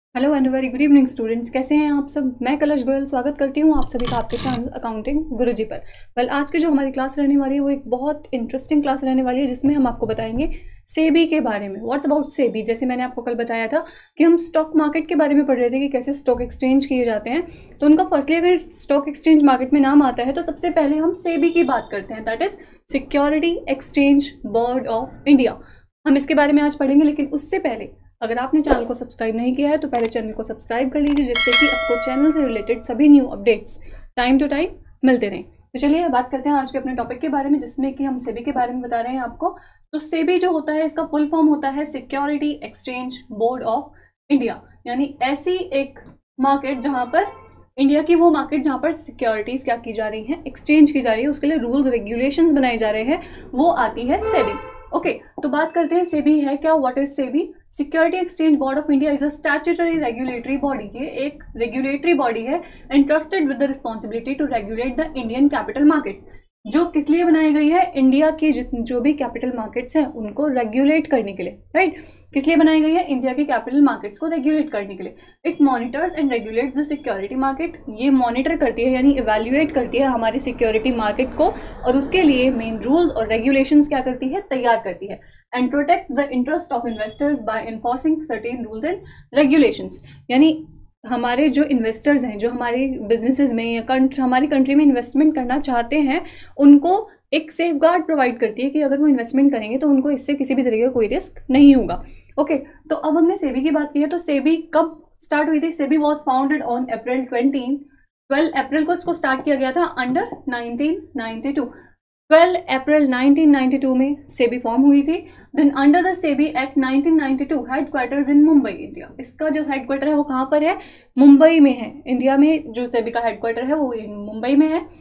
Hello and very good evening students, कैसे हैं आप सब। मैं कलश गोयल स्वागत करती हूँ आप सभी का आपके चैनल अकाउंटिंग गुरुजी पर। आज की जो हमारी क्लास रहने वाली है वो एक बहुत इंटरेस्टिंग क्लास रहने वाली है, जिसमें हम आपको बताएंगे सेबी के बारे में। What's about SEBI. जैसे मैंने आपको कल बताया था कि हम स्टॉक मार्केट के बारे में पढ़ रहे थे कि कैसे स्टॉक एक्सचेंज किए जाते हैं। तो उनका फर्स्टली अगर स्टॉक एक्सचेंज मार्केट में नाम आता है तो सबसे पहले हम सेबी की बात करते हैं, that is security exchange board of India. हम इसके बारे में आज पढ़ेंगे, लेकिन उससे पहले अगर आपने चैनल को सब्सक्राइब नहीं किया है तो पहले चैनल को सब्सक्राइब कर लीजिए, जिससे कि आपको चैनल से रिलेटेड सभी new updates time to time मिलते रहें। तो चलिए बात करते हैं आज के अपने टॉपिक के बारे में, जिसमें कि हम सेबी के बारे में बता रहे हैं आपको। तो सेबी जो होता है इसका फुल फॉर्म होता है security exchange board of India, यानी ऐसी एक मार्केट जहां पर इंडिया की वो मार्केट जहां पर सिक्योरिटीज क्या की जा रही हैं, एक्सचेंज की जा रही है, उसके लिए रूल्स रेगुलेशंस बनाए जा रहे हैं, वो आती है सेबी। ओके, तो बात करते हैं सेबी है क्या, what is SEBI. Security exchange board of India is a statutory regulatory body. ये एक रेगुलेटरी बॉडी है entrusted with the responsibility to regulate the Indian capital markets. जो किस लिए बनाई गई है, इंडिया की जो भी कैपिटल मार्केट्स हैं उनको रेगुलेट करने के लिए, राइट। किस लिए बनाई गई है, इंडिया की कैपिटल मार्केट्स को रेगुलेट करने के लिए। It monitors and regulates the security market. ये मॉनिटर करती है यानी इवेल्युएट करती है हमारी सिक्योरिटी मार्केट को, और उसके लिए मेन रूल्स और रेगुलेशंस क्या करती है, तैयार करती है। And protect the interest of investors by enforcing certain rules and regulations. यानी हमारे जो इन्वेस्टर्स हैं, जो हमारे बिजनेसेस में या हमारी कंट्री में इन्वेस्टमेंट करना चाहते हैं, उनको एक सेफ गार्ड प्रोवाइड करती है कि अगर वो इन्वेस्टमेंट करेंगे तो उनको इससे किसी भी तरीके का कोई रिस्क नहीं होगा। ओके, तो अब हमने सेबी की बात की है। तो सेबी कब स्टार्ट हुई थी, SEBI was founded on April 12 अप्रैल को इसको स्टार्ट किया गया था अंडर 1992। 12 अप्रैल 1992 में सेबी फॉर्म हुई थी। Then under the SEBI act 1992 headquarters in Mumbai, India. इसका जो हेडक्वार्टर है वो कहाँ पर है, मुंबई में है। इंडिया में जो सेबी का हेडक्वार्टर है वो मुंबई में है।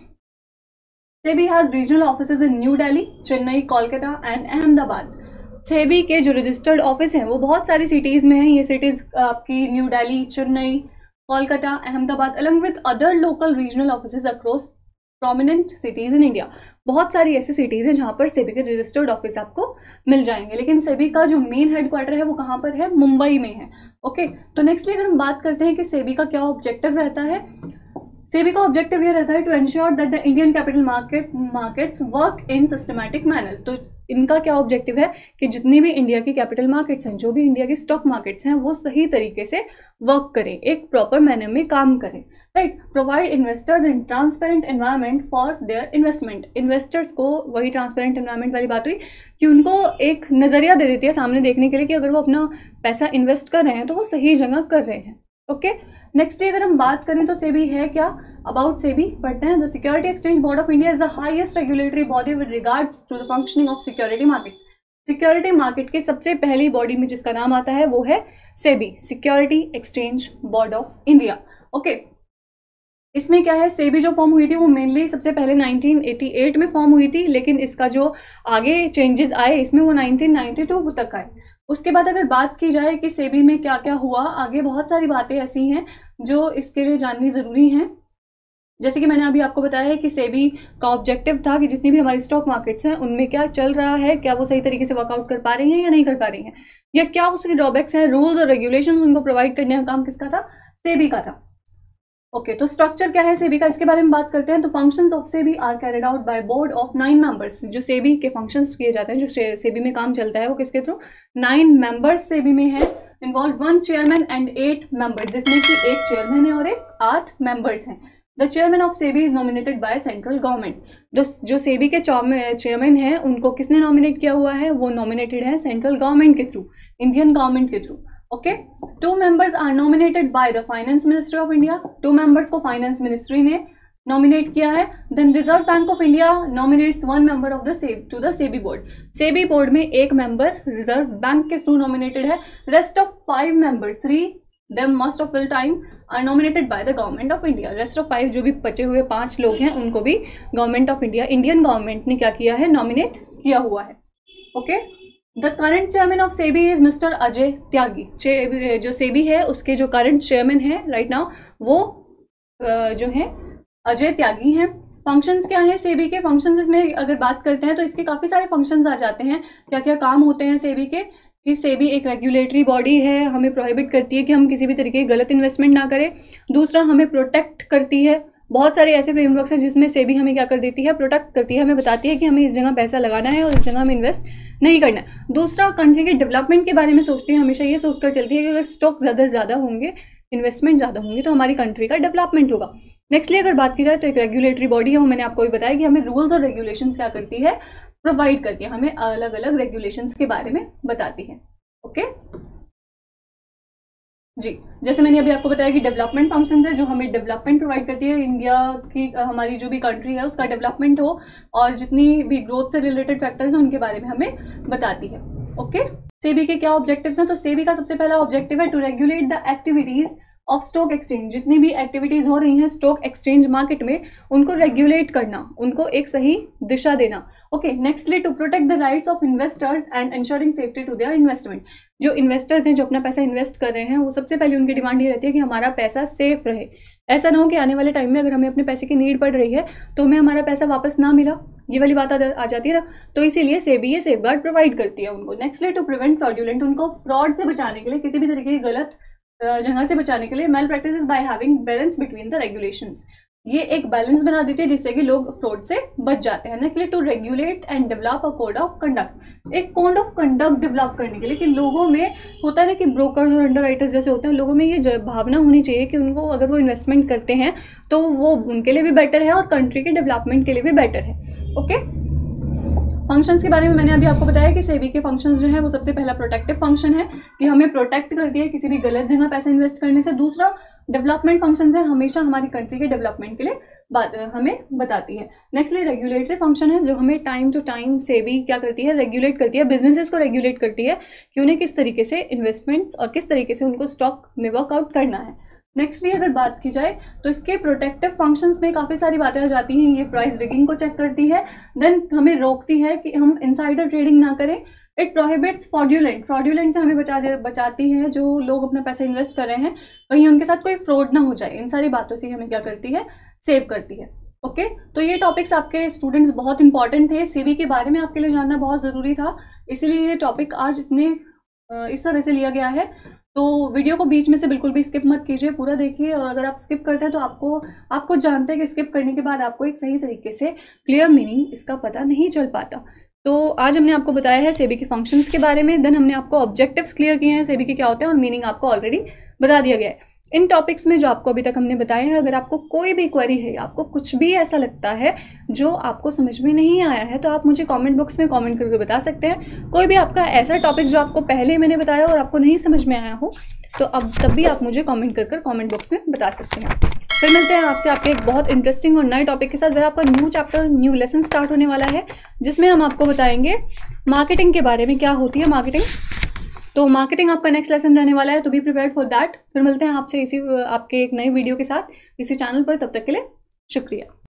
SEBI has regional offices in new Delhi, Chennai, Kolkata and Ahmedabad. SEBI के जो रजिस्टर्ड ऑफिस हैं वो बहुत सारी सिटीज में हैं। ये सिटीज आपकी new Delhi, Chennai, Kolkata, Ahmedabad along with other local regional offices across prominent cities in India. बहुत सारी ऐसी सिटीज हैं जहां पर सेबी के रजिस्टर्ड ऑफिस आपको मिल जाएंगे, लेकिन सेबी का जो मेन हेडक्वार्टर है वो कहां पर है, मुंबई में है। ओके, तो नेक्स्टली अगर हम बात करते हैं कि सेबी का क्या ऑब्जेक्टिव रहता है। सेबी का ऑब्जेक्टिव ये रहता है to ensure that the Indian capital markets work in systematic manner. तो इनका क्या ऑब्जेक्टिव है कि जितनी भी इंडिया की कैपिटल मार्केट्स हैं, जो भी इंडिया की स्टॉक मार्केट्स हैं, वो सही तरीके से वर्क करें, एक प्रॉपर मैनर में काम करें, right. Provide investors in transparent environment for their investment. Investors को, वही ट्रांसपेरेंट एनवायरनमेंट वाली बात हुई कि उनको एक नजरिया दे देती है सामने देखने के लिए कि अगर वो अपना पैसा इन्वेस्ट कर रहे हैं तो वो सही जगह कर रहे हैं। ओके, नेक्स्ट अगर हम बात करें तो सेबी है क्या, अबाउट सेबी पढ़ते हैं। The security exchange board of India is the highest regulatory body with regards to the functioning of security markets. Security market की सबसे पहली बॉडी में जिसका नाम आता है वो है SEBI, security exchange board of India. Okay, इसमें क्या है, सेबी जो फॉर्म हुई थी वो मेनली सबसे पहले 1988 में फॉर्म हुई थी, लेकिन इसका जो आगे चेंजेस आए इसमें वो 1992 तक आए। उसके बाद अगर बात की जाए कि सेबी में क्या क्या हुआ, आगे बहुत सारी बातें ऐसी हैं जो इसके लिए जाननी जरूरी हैं। जैसे कि मैंने अभी आपको बताया है कि सेबी का ऑब्जेक्टिव था कि जितनी भी हमारी स्टॉक मार्केट्स हैं उनमें क्या चल रहा है, क्या वो सही तरीके से वर्कआउट कर पा रही हैं या नहीं कर पा रही हैं, या क्या उसके ड्रॉबैक्स हैं, रूल्स और रेगुलेशन उनको प्रोवाइड करने का काम किसका था, सेबी का था। ओके, तो स्ट्रक्चर क्या है सेबी का, इसके बारे में बात करते हैं। तो functions of SEBI are carried out by board of 9 members. जो सेबी के फंक्शंस किए जाते हैं, जो सेबी में काम चलता है, वो किसके थ्रू, 9 मेंबर्स सेबी में है। इन्वॉल्व 1 चेयरमैन एंड 8 मेंबर्स, जिसमें कि 1 चेयरमैन है और 8 मेंबर्स हैं। The chairman of SEBI is nominated by central government. जो सेबी के चेयरमैन हैं उनको किसने नॉमिनेट किया हुआ है, वो नॉमिनेटेड है सेंट्रल गवर्नमेंट के थ्रू, इंडियन गवर्नमेंट के through. Okay, 2 members are nominated by the finance ministry of India. 2 members को फाइनेंस मिनिस्ट्री ने नॉमिनेट किया है। Then reserve bank of India nominates 1 member of the to the SEBI board. SEBI board में 1 member reserve bank के through nominated है। Rest of 5 members, 3 them must of full time are nominated by the government of India। Rest of 5 जो भी बचे हुए 5 लोग हैं उनको भी government of India, Indian government ने क्या किया है, नॉमिनेट किया हुआ है। Okay, the current chairman of SEBI is mister Ajay Tyagi. जो सेबी है उसके जो करंट चेयरमैन है राइट नाउ वो जो है अजय त्यागी हैं। फंक्शंस क्या हैं सेबी के, फंक्शंस इसमें अगर बात करते हैं तो इसके काफ़ी सारे फंक्शंस आ जाते हैं। क्या क्या काम होते हैं सेबी के, कि सेबी एक रेगुलेटरी बॉडी है, हमें प्रोहिबिट करती है कि हम किसी भी तरीके की गलत इन्वेस्टमेंट ना करें। दूसरा, हमें प्रोटेक्ट करती है। बहुत सारे ऐसे फ्रेमवर्क्स हैं जिसमें सेबी हमें क्या कर देती है, प्रोटेक्ट करती है, हमें बताती है कि हमें इस जगह पैसा लगाना है और इस जगह हमें इन्वेस्ट नहीं करना है। दूसरा, कंट्री के डेवलपमेंट के बारे में सोचती है, हमेशा ये सोचकर चलती है कि अगर स्टॉक ज़्यादा होंगे, इन्वेस्टमेंट ज़्यादा होंगी तो हमारी कंट्री का डेवलपमेंट होगा। नेक्स्टली अगर बात की जाए तो एक रेगुलेटरी बॉडी है, वो मैंने आपको भी बताया कि हमें रूल्स और रेगुलेशंस क्या करती है, प्रोवाइड करती है, हमें अलग अलग रेगुलेशंस के बारे में बताती है। ओके जी, जैसे मैंने अभी आपको बताया कि डेवलपमेंट फंक्शंस है जो हमें डेवलपमेंट प्रोवाइड करती है, इंडिया की हमारी जो भी कंट्री है उसका डेवलपमेंट हो और जितनी भी ग्रोथ से रिलेटेड फैक्टर्स हैं उनके बारे में हमें बताती है। ओके, सेबी के क्या ऑब्जेक्टिव्स हैं? तो सेबी का सबसे पहला ऑब्जेक्टिव है to regulate the activities of stock exchange. जितनी भी एक्टिविटीज हो रही हैं स्टॉक एक्सचेंज मार्केट में, उनको रेगुलेट करना, उनको एक सही दिशा देना। Okay, nextly to protect the rights of investors and insuring safety to their investment. जो इन्वेस्टर्स हैं जो अपना पैसा इन्वेस्ट कर रहे हैं, वो सबसे पहले उनकी डिमांड ये रहती है कि हमारा पैसा सेफ रहे। ऐसा ना हो कि आने वाले टाइम में अगर हमें अपने पैसे की नीड पड़ रही है तो हमें हमारा पैसा वापस ना मिला, ये वाली बात आ जाती है ना। तो इसीलिए सेबी ये सेफगार्ड प्रोवाइड करती है उनको। नेक्स्टली टू प्रिवेंट फ्रॉडुलेंट, उनको फ्रॉड से बचाने के लिए, किसी भी तरीके की गलत जगह से बचाने के लिए, malpractices by having balance between the regulations, ये एक बैलेंस बना देती है जिससे कि लोग फ्रॉड से बच जाते हैं। Next to regulate and develop a code of conduct, एक कोड ऑफ कंडक्ट डेवलप करने के लिए कि लोगों में होता है ना कि ब्रोकर्स और अंडरराइटर्स जैसे होते हैं, लोगों में ये भावना होनी चाहिए कि उनको अगर वो इन्वेस्टमेंट करते हैं तो वो उनके लिए भी बेटर है और कंट्री के डेवलपमेंट के लिए भी बेटर है। ओके, फंक्शंस के बारे में मैंने अभी आपको बताया कि सेबी के फंक्शंस जो है वो सबसे पहला प्रोटेक्टिव फंक्शन है कि हमें प्रोटेक्ट करती है किसी भी गलत जगह पैसा इन्वेस्ट करने से। दूसरा, डेवलपमेंट फंक्शंस है, हमेशा हमारी कंट्री के डेवलपमेंट के लिए हमें बताती है। नेक्स्टली रेगुलेटरी फंक्शन है जो हमें टाइम टू टाइम सेबी क्या करती है, रेगुलेट करती है, बिजनेसेस को रेगुलेट करती है कि उन्हें किस तरीके से इन्वेस्टमेंट्स और किस तरीके से उनको स्टॉक में वर्कआउट करना है। नेक्स्टली अगर बात की जाए तो इसके प्रोटेक्टिव फंक्शंस में काफ़ी सारी बातें आ जाती हैं। ये प्राइस रिगिंग को चेक करती है, देन हमें रोकती है कि हम इनसाइडर ट्रेडिंग ना करें। इट प्रोहिबिट्स फ्रॉडुलेंट, फ्रॉडुलेंट से हमें बचाती है, जो लोग अपना पैसा इन्वेस्ट कर रहे हैं कहीं उनके साथ कोई फ्रॉड ना हो जाए। इन सारी बातों से हमें क्या करती है, सेव करती है। ओके, तो ये टॉपिक्स आपके स्टूडेंट्स बहुत इंपॉर्टेंट थे, सेबी के बारे में आपके लिए जानना बहुत ज़रूरी था, इसीलिए ये टॉपिक आज इस तरह से लिया गया है। तो वीडियो को बीच में से बिल्कुल भी स्किप मत कीजिए, पूरा देखिए। और अगर आप स्किप करते हैं तो आपको जानते हैं कि स्किप करने के बाद आपको एक सही तरीके से क्लियर मीनिंग इसका पता नहीं चल पाता। तो आज हमने आपको बताया है सेबी के फंक्शंस के बारे में, देन हमने आपको ऑब्जेक्टिव्स क्लियर किए हैं सेबी के क्या होते हैं और मीनिंग आपको ऑलरेडी बता दिया गया है। इन टॉपिक्स में जो आपको अभी तक हमने बताए हैं, अगर आपको कोई भी क्वेरी है, आपको कुछ भी ऐसा लगता है जो आपको समझ में नहीं आया है, तो आप मुझे कमेंट बॉक्स में कमेंट करके बता सकते हैं। कोई भी आपका ऐसा टॉपिक जो आपको पहले मैंने बताया और आपको नहीं समझ में आया हो, तो अब तब भी आप मुझे कमेंट कर कमेंट बॉक्स में बता सकते हैं। फिर मिलते हैं आपसे आपके एक बहुत इंटरेस्टिंग और नए टॉपिक के साथ। वह आपका new chapter, new lesson start होने वाला है, जिसमें हम आपको बताएंगे मार्केटिंग के बारे में, क्या होती है मार्केटिंग। तो मार्केटिंग आपका नेक्स्ट लेसन रहने वाला है, तो बी प्रिपेयर्ड फॉर दैट। फिर मिलते हैं आपसे आपके एक नए वीडियो के साथ इसी चैनल पर, तब तक के लिए शुक्रिया।